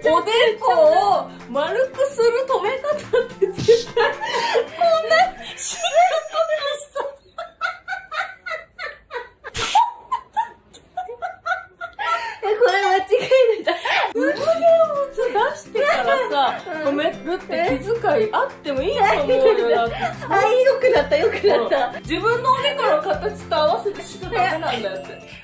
おでこを丸くする止め方って絶対こんなシールこれ間違いない。 産毛を出してからさ、止めるって気遣いあってもいいと思うよ。だってあ、よくなった、よくなった。 自分のおでこの形と合わせてしてダメなんだよって。